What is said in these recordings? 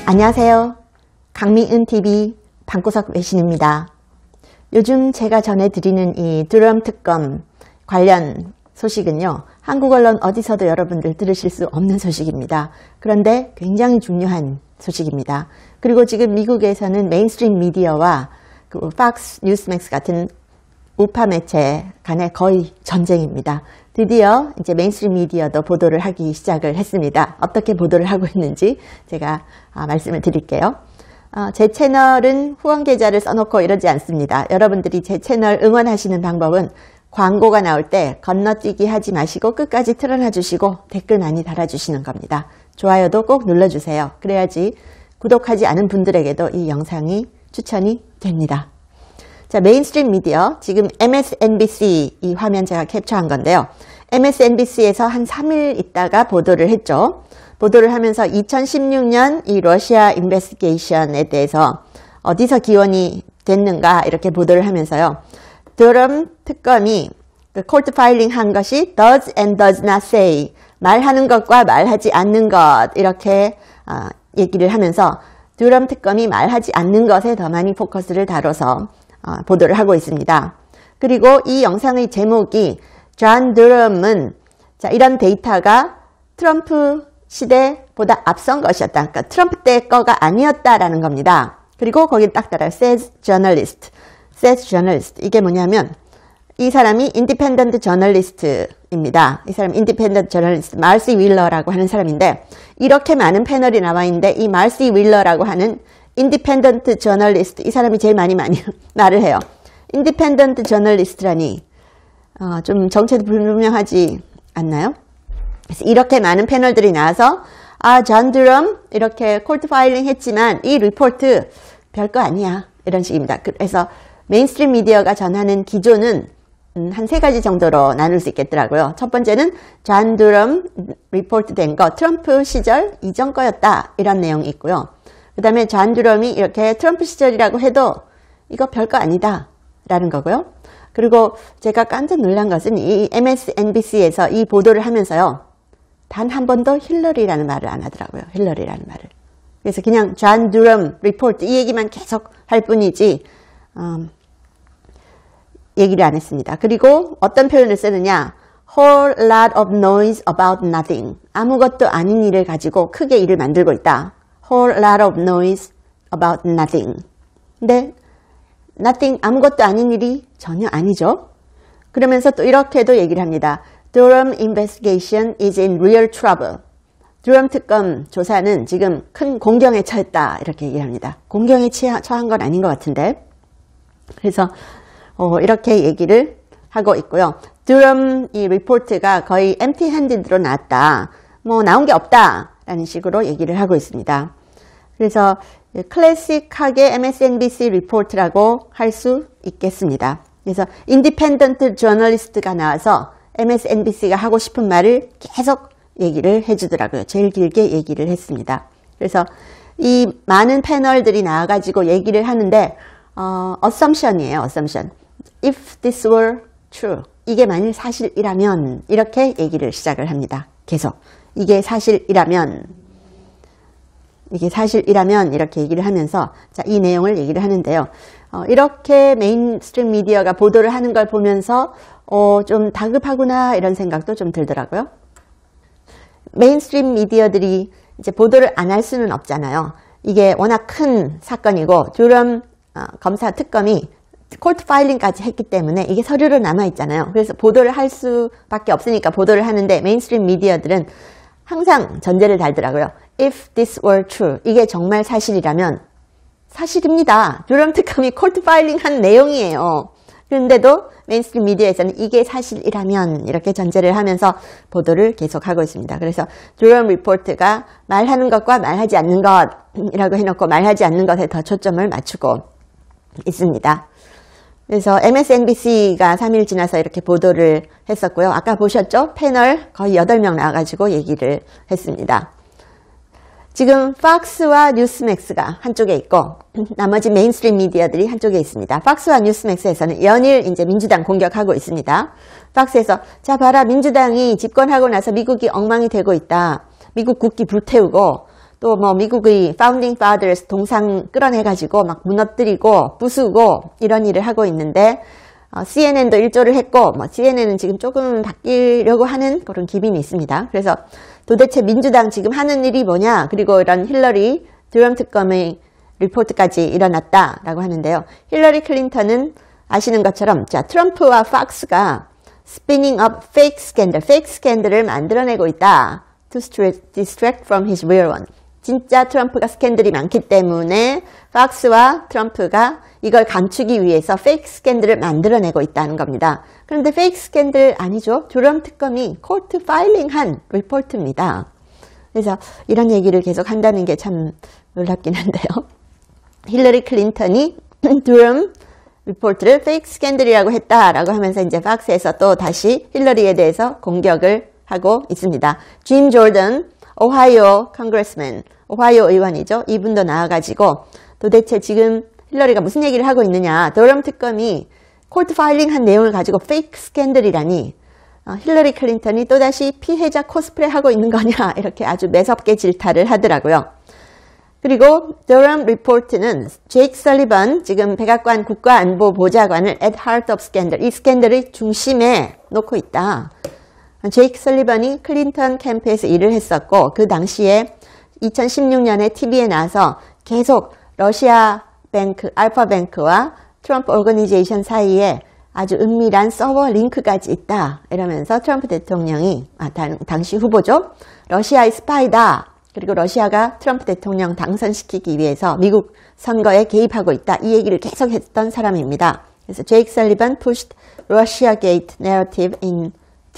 안녕하세요. 강미은TV 방구석 외신입니다. 요즘 제가 전해드리는 이 드럼 특검 관련 소식은요, 한국 언론 어디서도 여러분들 들으실 수 없는 소식입니다. 그런데 굉장히 중요한 소식입니다. 그리고 지금 미국에서는 메인스트림 미디어와 그 팍스 뉴스맥스 같은 우파 매체 간의 거의 전쟁입니다. 드디어 이제 메인스트림 미디어도 보도를 하기 시작을 했습니다. 어떻게 보도를 하고 있는지 제가 말씀을 드릴게요. 제 채널은 후원 계좌를 써놓고 이러지 않습니다. 여러분들이 제 채널 응원하시는 방법은 광고가 나올 때 건너뛰기 하지 마시고 끝까지 틀어놔 주시고 댓글 많이 달아주시는 겁니다. 좋아요도 꼭 눌러주세요. 그래야지 구독하지 않은 분들에게도 이 영상이 추천이 됩니다. 자, 메인스트림 미디어, 지금 MSNBC 이 화면 제가 캡처한 건데요. MSNBC에서 한 3일 있다가 보도를 했죠. 보도를 하면서 2016년 이 러시아 인베스티게이션에 대해서 어디서 기원이 됐는가 이렇게 보도를 하면서요. 드럼 특검이 콜트 파일링 한 것이 does and does not say, 말하는 것과 말하지 않는 것 이렇게 얘기를 하면서 드럼 특검이 말하지 않는 것에 더 많이 포커스를 다뤄서 보도를 하고 있습니다. 그리고 이 영상의 제목이 존 드럼은 자, 이런 데이터가 트럼프 시대보다 앞선 것이었다. 그러니까 트럼프 때 거가 아니었다라는 겁니다. 그리고 거기 딱 따라요. says journalist. says journalist. 이게 뭐냐면 이 사람이 인디펜던트 저널리스트입니다. 이 사람 인디펜던트 저널리스트 말시 윌러라고 하는 사람인데 이렇게 많은 패널이 나와 있는데 이 말시 윌러라고 하는 인디펜던트 저널리스트 이 사람이 제일 많이 말을 해요. 인디펜던트 저널리스트라니 좀 정체도 불명하지 않나요? 그래서 이렇게 많은 패널들이 나와서 존 드럼 이렇게 콜트 파일링 했지만 이 리포트 별거 아니야 이런 식입니다. 그래서 메인스트림 미디어가 전하는 기조는 한 3가지 정도로 나눌 수 있겠더라고요. 첫 번째는 존 드럼 리포트 된 거 트럼프 시절 이전 거였다 이런 내용이 있고요. 그 다음에 존 드럼이 이렇게 트럼프 시절이라고 해도 이거 별거 아니다 라는 거고요. 그리고 제가 깜짝 놀란 것은 이 MSNBC에서 이 보도를 하면서요. 단 한 번도 힐러리라는 말을 안 하더라고요. 힐러리라는 말을. 그래서 그냥 존 드럼 리포트 이 얘기만 계속 할 뿐이지 얘기를 안 했습니다. 그리고 어떤 표현을 쓰느냐. whole lot of noise about nothing. 아무것도 아닌 일을 가지고 크게 일을 만들고 있다. whole lot of noise about nothing. 근데 nothing, 아무것도 아닌 일이 전혀 아니죠. 그러면서 또 이렇게도 얘기를 합니다. Durham investigation is in real trouble. 드럼 특검 조사는 지금 큰 공경에 처했다. 이렇게 얘기를 합니다. 공경에 처한 건 아닌 것 같은데. 그래서 이렇게 얘기를 하고 있고요. 드럼 이 리포트가 거의 empty handed로 나왔다. 뭐 나온 게 없다. 라는 식으로 얘기를 하고 있습니다. 그래서 클래식하게 MSNBC 리포트라고 할 수 있겠습니다. 그래서 인디펜던트 저널리스트가 나와서 MSNBC가 하고 싶은 말을 계속 얘기를 해주더라고요. 제일 길게 얘기를 했습니다. 그래서 이 많은 패널들이 나와가지고 얘기를 하는데 assumption이에요. assumption. If this were true. 이게 만일 사실이라면 이렇게 얘기를 시작을 합니다. 계속. 이게 사실이라면 이렇게 얘기를 하면서 자, 이 내용을 얘기를 하는데요. 이렇게 메인스트림 미디어가 보도를 하는 걸 보면서 좀 다급하구나 이런 생각도 좀 들더라고요. 메인스트림 미디어들이 이제 보도를 안 할 수는 없잖아요. 이게 워낙 큰 사건이고 드럼 검사 특검이 콜트 파일링까지 했기 때문에 이게 서류로 남아있잖아요. 그래서 보도를 할 수밖에 없으니까 보도를 하는데 메인스트림 미디어들은 항상 전제를 달더라고요. If this were true. 이게 정말 사실이라면 사실입니다. 드럼 특검이 콜트 파일링 한 내용이에요. 그런데도 메인스트림 미디어에서는 이게 사실이라면 이렇게 전제를 하면서 보도를 계속하고 있습니다. 그래서 드럼 리포트가 말하는 것과 말하지 않는 것이라고 해놓고 말하지 않는 것에 더 초점을 맞추고 있습니다. 그래서 MSNBC가 3일 지나서 이렇게 보도를 했었고요. 아까 보셨죠? 패널 거의 8명 나와가지고 얘기를 했습니다. 지금 팍스와 뉴스맥스가 한쪽에 있고 나머지 메인스트림 미디어들이 한쪽에 있습니다. 팍스와 뉴스맥스에서는 연일 이제 민주당 공격하고 있습니다. 팍스에서 자 봐라 민주당이 집권하고 나서 미국이 엉망이 되고 있다. 미국 국기 불태우고 또 뭐 미국의 Founding Fathers 동상 끌어내가지고 막 무너뜨리고 부수고 이런 일을 하고 있는데 CNN도 일조를 했고 뭐 CNN은 지금 조금 바뀌려고 하는 그런 기민이 있습니다. 그래서 도대체 민주당 지금 하는 일이 뭐냐, 그리고 이런 힐러리 드럼 특검의 리포트까지 일어났다라고 하는데요. 힐러리 클린턴은 아시는 것처럼 자, 트럼프와 팍스가 spinning up fake scandal을 만들어내고 있다. To distract from his real one. 진짜 트럼프가 스캔들이 많기 때문에 팍스와 트럼프가 이걸 감추기 위해서 페이크 스캔들을 만들어내고 있다는 겁니다. 그런데 페이크 스캔들 아니죠. 드럼 특검이 코트 파일링한 리포트입니다. 그래서 이런 얘기를 계속 한다는 게 참 놀랍긴 한데요. 힐러리 클린턴이 드럼 리포트를 페이크 스캔들이라고 했다라고 하면서 이제 팍스에서 또 다시 힐러리에 대해서 공격을 하고 있습니다. 짐 조던 오하이오 컨그레스맨, 오하이오 의원이죠. 이분도 나와가지고 도대체 지금 힐러리가 무슨 얘기를 하고 있느냐, 드럼 특검이 코트 파일링한 내용을 가지고 페이크 스캔들이라니 힐러리 클린턴이 또다시 피해자 코스프레 하고 있는 거냐, 이렇게 아주 매섭게 질타를 하더라고요. 그리고 드럼 리포트는 제이크 설리번, 지금 백악관 국가안보보좌관을 at heart of scandal, 이 스캔들의 중심에 놓고 있다. 제이크 설리번이 클린턴 캠프에서 일을 했었고 그 당시에 2016년에 TV에 나와서 계속 러시아 뱅크, 알파뱅크와 트럼프 오거니제이션 사이에 아주 은밀한 서버 링크까지 있다 이러면서 트럼프 대통령이 당시 후보죠. 러시아의 스파이다. 그리고 러시아가 트럼프 대통령 당선시키기 위해서 미국 선거에 개입하고 있다. 이 얘기를 계속 했던 사람입니다. 그래서 제이크 설리번 pushed Russiagate narrative in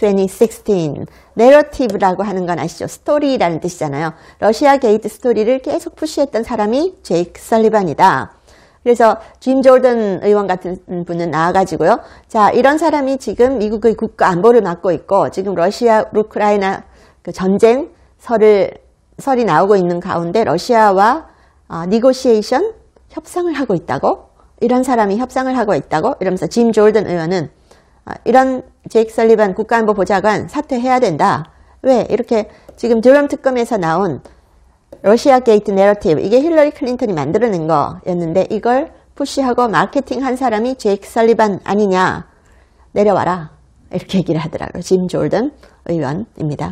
2016. 내러티브라고 하는 건 아시죠? 스토리라는 뜻이잖아요. 러시아 게이트 스토리를 계속 푸시했던 사람이 제이크 설리번이다. 그래서 짐 조던 의원 같은 분은 나와가지고요. 자, 이런 사람이 지금 미국의 국가 안보를 맡고 있고 지금 러시아 우크라이나 그 전쟁 설이 나오고 있는 가운데 러시아와 니고시에이션 협상을 하고 있다고? 이런 사람이 협상을 하고 있다고? 이러면서 짐 조던 의원은 이런 제이크 설리번 국가안보 보좌관 사퇴해야 된다. 왜? 이렇게 지금 드럼 특검에서 나온 러시아 게이트 내러티브, 이게 힐러리 클린턴이 만들어낸 거였는데 이걸 푸시하고 마케팅한 사람이 제이크 설리번 아니냐. 내려와라. 이렇게 얘기를 하더라고요. 짐 조던 의원입니다.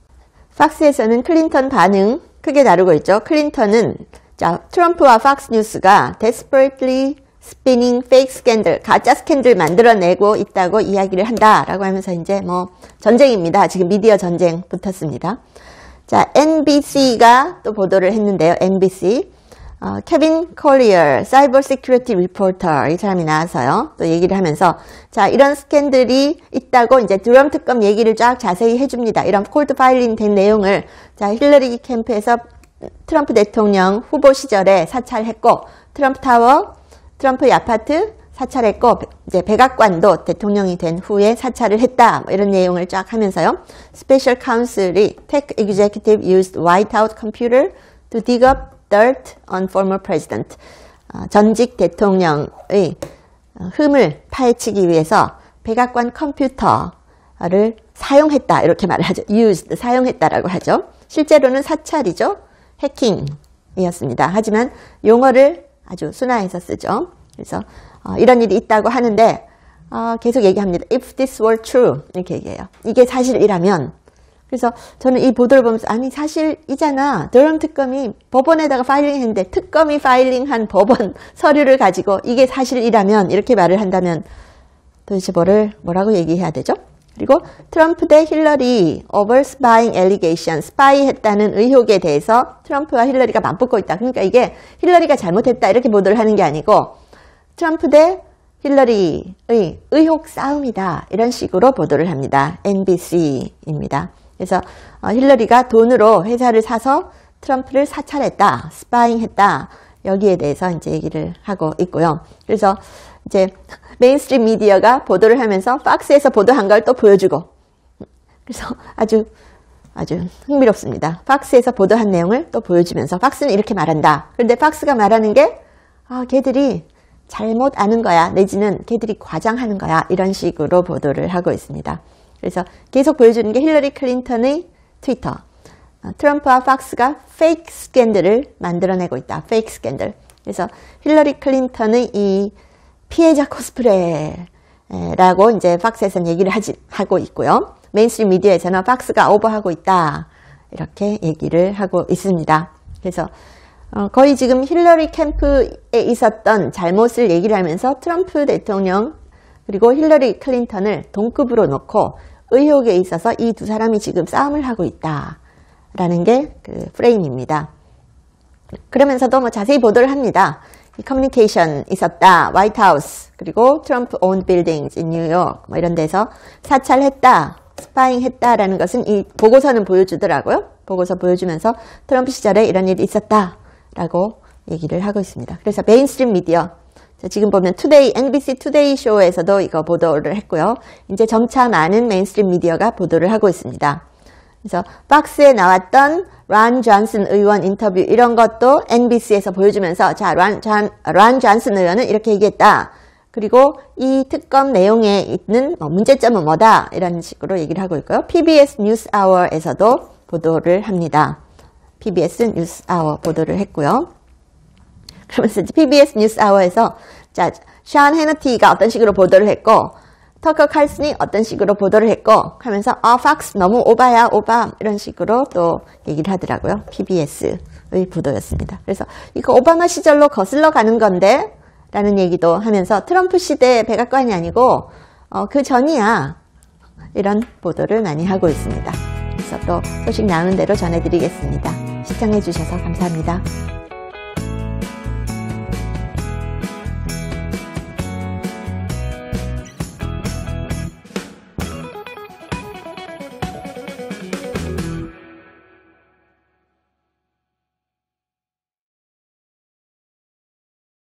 팍스에서는 클린턴 반응 크게 다루고 있죠. 클린턴은 자, 트럼프와 팍스 뉴스가 desperately spinning fake scandal, 가짜 스캔들 만들어내고 있다고 이야기를 한다라고 하면서 이제 뭐 전쟁입니다. 지금 미디어 전쟁 붙었습니다. 자, NBC가 또 보도를 했는데요. NBC 케빈 콜리어 사이버 시큐리티 리포터 이 사람이 나와서요. 또 얘기를 하면서 자, 이런 스캔들이 있다고 이제 드럼 특검 얘기를 쫙 자세히 해줍니다. 이런 콜드 파일링 된 내용을 자, 힐러리 캠프에서 트럼프 대통령 후보 시절에 사찰했고 트럼프 타워, 트럼프의 아파트 사찰했고 이제 백악관도 대통령이 된 후에 사찰을 했다. 뭐 이런 내용을 쫙 하면서요. 스페셜 카운슬이 Tech Executive used White House computer to dig up dirt on former president. 전직 대통령의 흠을 파헤치기 위해서 백악관 컴퓨터를 사용했다. 이렇게 말을 하죠. used, 사용했다라고 하죠. 실제로는 사찰이죠. 해킹이었습니다. 하지만 용어를 아주 순화해서 쓰죠. 그래서 이런 일이 있다고 하는데 계속 얘기합니다. If this were true 이렇게 얘기해요. 이게 사실이라면. 그래서 저는 이 보도를 보면서 아니 사실이잖아. 드럼 특검이 법원에다가 파일링했는데 특검이 파일링한 법원 서류를 가지고 이게 사실이라면 이렇게 말을 한다면 도대체 뭐라고 얘기해야 되죠? 그리고 트럼프 대 힐러리 over spying allegation, 스파이 했다는 의혹에 대해서 트럼프와 힐러리가 맞붙고 있다. 그러니까 이게 힐러리가 잘못했다 이렇게 보도를 하는 게 아니고 트럼프 대 힐러리의 의혹 싸움이다. 이런 식으로 보도를 합니다. NBC입니다. 그래서 힐러리가 돈으로 회사를 사서 트럼프를 사찰했다. 스파잉했다. 여기에 대해서 이제 얘기를 하고 있고요. 그래서 이제 메인스트림 미디어가 보도를 하면서 팍스에서 보도한 걸 또 보여주고 그래서 아주 흥미롭습니다. 팍스에서 보도한 내용을 또 보여주면서 팍스는 이렇게 말한다. 그런데 팍스가 말하는 게 걔들이 잘못 아는 거야. 내지는 걔들이 과장하는 거야. 이런 식으로 보도를 하고 있습니다. 그래서 계속 보여주는 게 힐러리 클린턴의 트위터. 트럼프와 팍스가 페이크 스캔들을 만들어내고 있다. 페이크 스캔들. 그래서 힐러리 클린턴의 이 피해자 코스프레라고 이제 팍스에서는 얘기를 하고 있고요. 메인스트림 미디어에서는 팍스가 오버하고 있다. 이렇게 얘기를 하고 있습니다. 그래서 거의 지금 힐러리 캠프에 있었던 잘못을 얘기를 하면서 트럼프 대통령 그리고 힐러리 클린턴을 동급으로 놓고 의혹에 있어서 이 두 사람이 지금 싸움을 하고 있다라는 게 그 프레임입니다. 그러면서도 뭐 자세히 보도를 합니다. 이 커뮤니케이션 있었다. 화이트하우스 그리고 트럼프 owned buildings in 뉴욕 뭐 이런 데서 사찰했다. 스파잉 했다라는 것은 이 보고서는 보여주더라고요. 보고서 보여주면서 트럼프 시절에 이런 일이 있었다라고 얘기를 하고 있습니다. 그래서 메인스트림 미디어 지금 보면 NBC 투데이 쇼에서도 이거 보도를 했고요. 이제 점차 많은 메인스트림 미디어가 보도를 하고 있습니다. 그래서 박스에 나왔던 란 존슨 의원 인터뷰 이런 것도 NBC에서 보여주면서 자, 란 존슨 의원은 이렇게 얘기했다. 그리고 이 특검 내용에 있는 문제점은 뭐다. 이런 식으로 얘기를 하고 있고요. PBS 뉴스아워에서도 보도를 합니다. PBS 뉴스아워 보도를 했고요. 그러면서 PBS 뉴스아워에서 자, 샤운 해너티가 어떤 식으로 보도를 했고 터커 칼슨이 어떤 식으로 보도를 했고 하면서 팍스 너무 오바야 오바 이런 식으로 또 얘기를 하더라고요. PBS의 보도였습니다. 그래서 이거 오바마 시절로 거슬러 가는 건데 라는 얘기도 하면서 트럼프 시대 백악관이 아니고 그 전이야 이런 보도를 많이 하고 있습니다. 그래서 또 소식 나오는 대로 전해드리겠습니다. 시청해 주셔서 감사합니다.